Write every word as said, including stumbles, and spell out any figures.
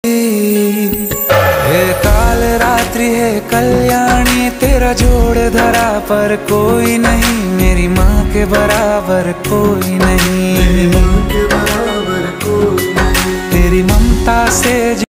हे काल रात्रि है कल्याणी, तेरा जोड़ धरा पर कोई नहीं, मेरी माँ के बराबर कोई नहीं, मेरी माँ के बराबर कोई नहीं, तेरी ममता से